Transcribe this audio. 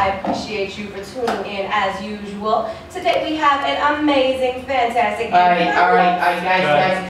I appreciate you for tuning in as usual. Today we have an amazing, fantastic. All right, guys.